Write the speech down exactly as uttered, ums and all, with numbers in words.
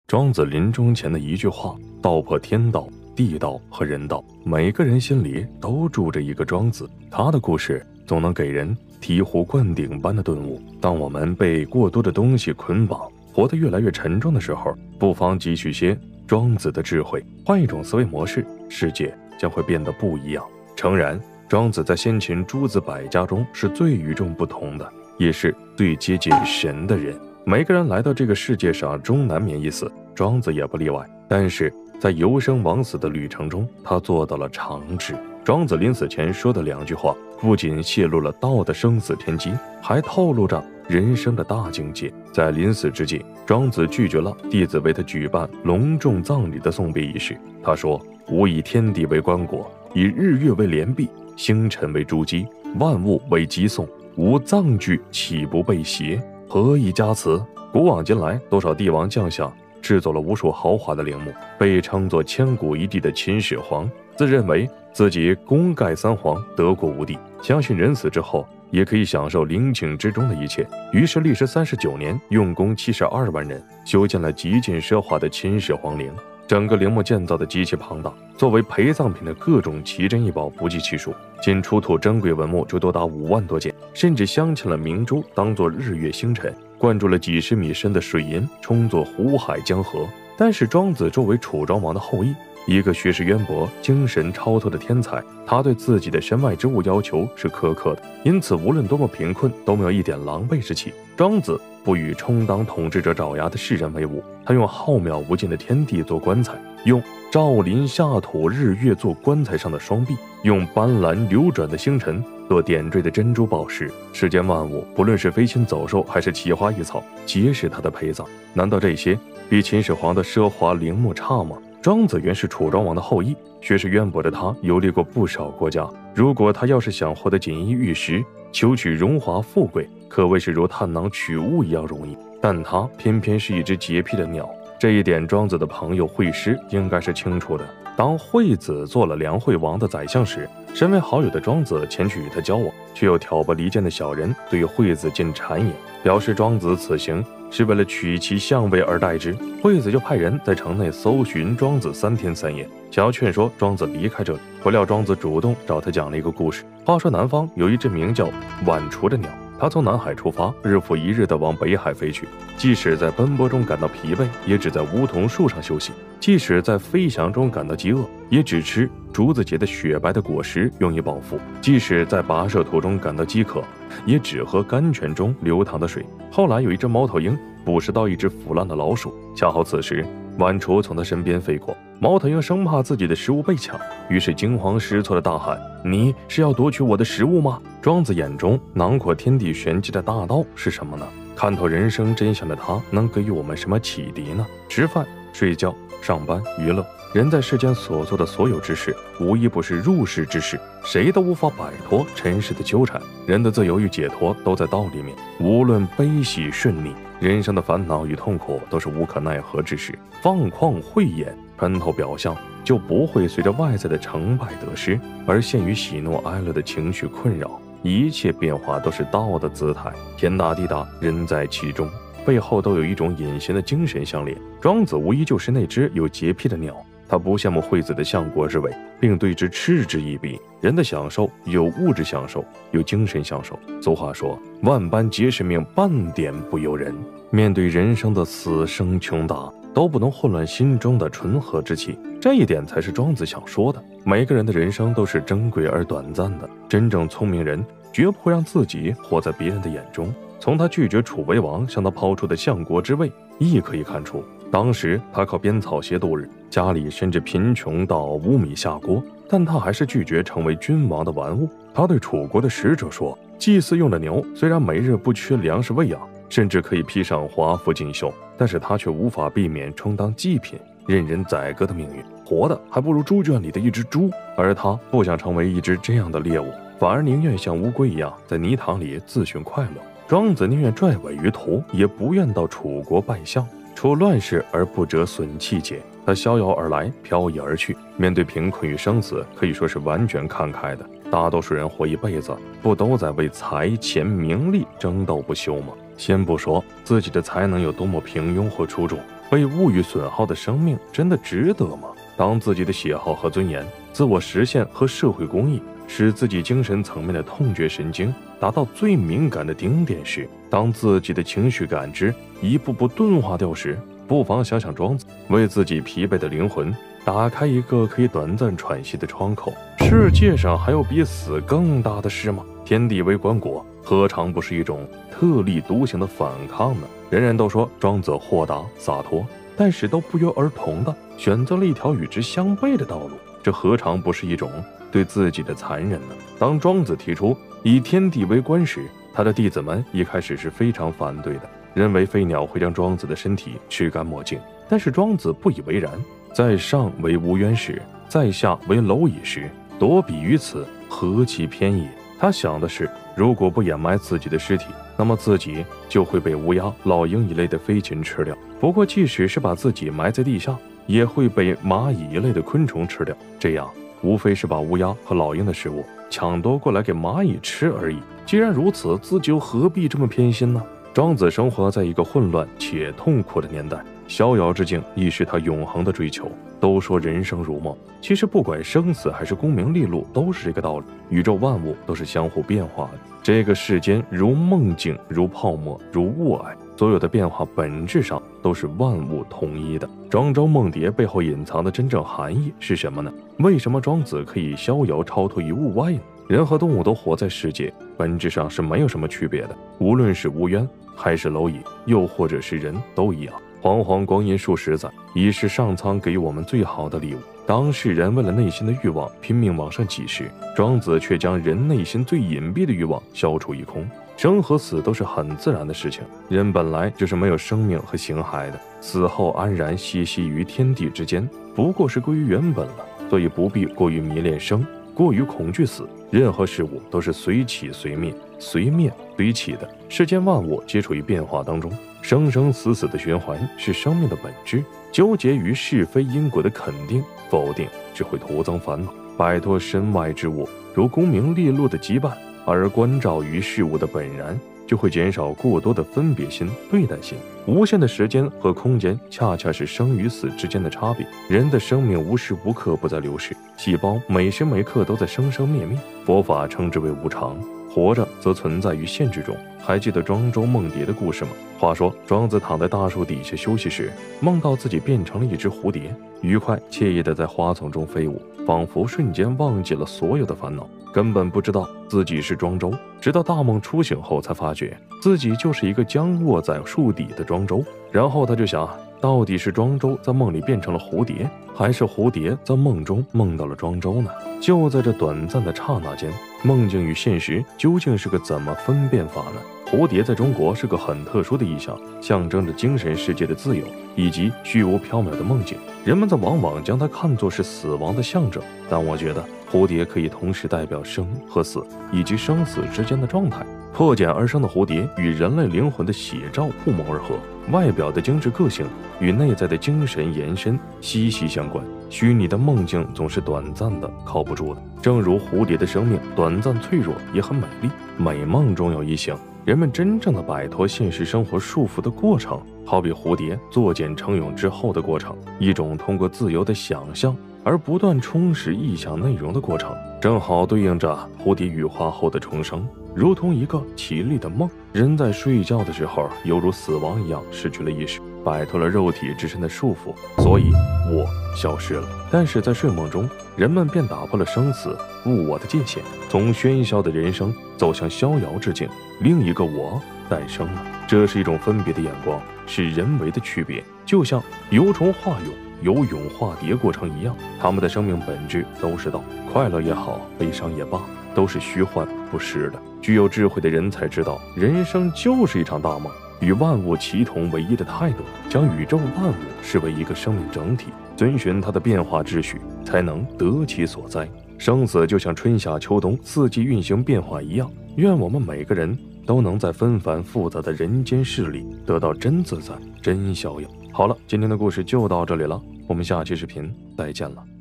庄子临终前的一句话，道破天道、地道和人道，每个人心里都住着一个庄子。他的故事总能给人醍醐灌顶般的顿悟。当我们被过多的东西捆绑，活得越来越沉重的时候，不妨汲取些庄子的智慧，换一种思维模式，世界将会变得不一样。诚然，庄子在先秦诸子百家中是最与众不同的，也是最接近神的人。每个人来到这个世界上终难免一死，庄子也不例外。但是在由生往死的旅程中，他做到了长治。庄子临死前说的两句话，不仅泄露了道的生死天机，还透露着人生的大境界。在临死之际，庄子拒绝了弟子为他举办隆重葬礼的送别仪式。他说：吾以天地为棺椁，以日月为帘璧，星辰为珠玑，万物为击颂，吾葬具岂不被邪？何以加辞？古往今来，多少帝王将相制作了无数豪华的陵墓，被称作千古一帝的秦始皇自认为自己功盖三皇，得过无地，相信人死之后也可以享受陵寝之中的一切，于是历时三十九年，用工七十二万人，修建了极尽奢华的秦始皇陵。整个陵墓建造的极其庞大，作为陪葬品的各种奇珍异宝不计其数，仅出土珍贵文物就多达五万多件，甚至镶嵌了明珠当作日月星辰，灌注了几十米深的水银充作湖海江河。但是庄子作为楚庄王的后裔，一个学识渊博、精神超脱的天才，他对自己的身外之物要求是苛刻的，因此无论多么贫困，都没有一点狼狈之气。庄子不与充当统治者爪牙的世人为伍，他用浩渺无尽的天地做棺材，用照临下土日月做棺材上的双臂，用斑斓流转的星辰做点缀的珍珠宝石。世间万物，不论是飞禽走兽还是奇花异草，皆是他的陪葬。难道这些比秦始皇的奢华陵墓差吗？庄子原是楚庄王的后裔，学识渊博的他游历过不少国家。如果他要是想获得锦衣玉食，求取荣华富贵，可谓是如探囊取物一样容易。但他偏偏是一只洁癖的鸟，这一点庄子的朋友惠施应该是清楚的。当惠子做了梁惠王的宰相时，身为好友的庄子前去与他交往，却又挑拨离间的小人对惠子进谗言，表示庄子此行是为了取其相位而代之。惠子就派人在城内搜寻庄子三天三夜，想要劝说庄子离开这里。不料庄子主动找他讲了一个故事。话说南方有一只名叫晚雏的鸟，它从南海出发，日复一日地往北海飞去。即使在奔波中感到疲惫，也只在梧桐树上休息；即使在飞翔中感到饥饿，也只吃竹子结的雪白的果实用以饱腹；即使在跋涉途中感到饥渴，也只喝甘泉中流淌的水。后来有一只猫头鹰捕食到一只腐烂的老鼠，恰好此时晚雏从他身边飞过，猫头鹰生怕自己的食物被抢，于是惊慌失措地大喊：你是要夺取我的食物吗？庄子眼中囊括天地玄机的大道是什么呢？看透人生真相的他能给予我们什么启迪呢？吃饭、睡觉、上班、娱乐，人在世间所做的所有之事，无一不是入世之事，谁都无法摆脱尘世的纠缠。人的自由与解脱都在道里面，无论悲喜顺逆，人生的烦恼与痛苦都是无可奈何之事。放旷慧眼，穿透表象，就不会随着外在的成败得失而陷于喜怒哀乐的情绪困扰。一切变化都是道的姿态，天大地大，人在其中，背后都有一种隐形的精神相连。庄子无疑就是那只有洁癖的鸟，他不羡慕惠子的相国之位，并对之嗤之以鼻。人的享受有物质享受，有精神享受。俗话说，万般皆是命，半点不由人。面对人生的死生穷达，都不能混乱心中的纯和之气，这一点才是庄子想说的。每个人的人生都是珍贵而短暂的，真正聪明人绝不会让自己活在别人的眼中。从他拒绝楚威王向他抛出的相国之位，亦可以看出，当时他靠编草鞋度日，家里甚至贫穷到无米下锅，但他还是拒绝成为君王的玩物。他对楚国的使者说，祭祀用的牛虽然每日不缺粮食喂养，甚至可以披上华服锦绣，但是他却无法避免充当祭品，任人宰割的命运，活的还不如猪圈里的一只猪。而他不想成为一只这样的猎物，反而宁愿像乌龟一样在泥塘里自寻快乐。庄子宁愿拽尾于途，也不愿到楚国拜相。处乱世而不折损气节，他逍遥而来，飘逸而去，面对贫困与生死，可以说是完全看开的。大多数人活一辈子，不都在为财钱名利争斗不休吗？先不说自己的才能有多么平庸或出众， 被物欲损耗的生命真的值得吗？当自己的喜好和尊严、自我实现和社会公益使自己精神层面的痛觉神经达到最敏感的顶点时，当自己的情绪感知一步步钝化掉时，不妨想想庄子，为自己疲惫的灵魂打开一个可以短暂喘息的窗口。世界上还有比死更大的事吗？天地为棺椁，何尝不是一种特立独行的反抗呢？人人都说庄子豁达洒脱，但是都不约而同地选择了一条与之相悖的道路，这何尝不是一种对自己的残忍呢？当庄子提出以天地为棺时，他的弟子们一开始是非常反对的，认为飞鸟会将庄子的身体吃干抹净。但是庄子不以为然，在上为无渊时，在下为蝼蚁时，多比于此，何其偏也。他想的是，如果不掩埋自己的尸体，那么自己就会被乌鸦、老鹰一类的飞禽吃掉。不过即使是把自己埋在地下，也会被蚂蚁一类的昆虫吃掉，这样无非是把乌鸦和老鹰的食物抢夺过来给蚂蚁吃而已。既然如此，自己又何必这么偏心呢？庄子生活在一个混乱且痛苦的年代，逍遥之境亦是他永恒的追求。都说人生如梦，其实不管生死还是功名利禄，都是这个道理。宇宙万物都是相互变化的，这个世间如梦境，如泡沫，如雾霭，所有的变化本质上都是万物统一的。庄周梦蝶背后隐藏的真正含义是什么呢？为什么庄子可以逍遥超脱于物外呢？人和动物都活在世界，本质上是没有什么区别的，无论是乌渊还是蝼蚁，又或者是人，都一样。煌煌光阴数十载，已是上苍给予我们最好的礼物。当世人为了内心的欲望拼命往上挤时，庄子却将人内心最隐蔽的欲望消除一空。生和死都是很自然的事情，人本来就是没有生命和形骸的，死后安然歇息于天地之间，不过是归于原本了。所以不必过于迷恋生，过于恐惧死。任何事物都是随起随灭，随灭随起的。世间万物皆处于变化当中，生生死死的循环是生命的本质。纠结于是非因果的肯定否定，只会徒增烦恼。摆脱身外之物，如功名利禄的羁绊，而关照于事物的本然，就会减少过多的分别心、对待心。无限的时间和空间，恰恰是生与死之间的差别。人的生命无时无刻不在流逝，细胞每时每刻都在生生灭灭。佛法称之为无常，活着则存在于限制中。还记得庄周梦蝶的故事吗？话说庄子躺在大树底下休息时，梦到自己变成了一只蝴蝶，愉快惬意地在花丛中飞舞，仿佛瞬间忘记了所有的烦恼，根本不知道自己是庄周。直到大梦初醒后，才发觉自己就是一个僵卧在树底的庄周。然后他就想，到底是庄周在梦里变成了蝴蝶，还是蝴蝶在梦中梦到了庄周呢？就在这短暂的刹那间，梦境与现实究竟是个怎么分辨法呢？蝴蝶在中国是个很特殊的意象，象征着精神世界的自由以及虚无缥缈的梦境。人们则往往将它看作是死亡的象征，但我觉得蝴蝶可以同时代表生和死以及生死之间的状态。破茧而生的蝴蝶与人类灵魂的写照不谋而合，外表的精致个性与内在的精神延伸息息相关。虚拟的梦境总是短暂的，靠不住的，正如蝴蝶的生命短暂脆弱也很美丽。美梦终有一醒，人们真正的摆脱现实生活束缚的过程，好比蝴蝶作茧成蛹之后的过程，一种通过自由的想象而不断充实意象内容的过程，正好对应着蝴蝶羽化后的重生，如同一个绮丽的梦。人在睡觉的时候，犹如死亡一样失去了意识，摆脱了肉体之身的束缚，所以我消失了。但是在睡梦中，人们便打破了生死物我的界限，从喧嚣的人生走向逍遥之境，另一个我诞生了。这是一种分别的眼光，是人为的区别，就像游虫化蛹、游泳化蝶过程一样，他们的生命本质都是道，快乐也好，悲伤也罢，都是虚幻不实的。具有智慧的人才知道，人生就是一场大梦，与万物齐同唯一的态度，将宇宙万物视为一个生命整体，遵循它的变化秩序，才能得其所在。生死就像春夏秋冬四季运行变化一样，愿我们每个人都能在纷繁复杂的人间事里得到真自在、真逍遥。好了，今天的故事就到这里了，我们下期视频再见了。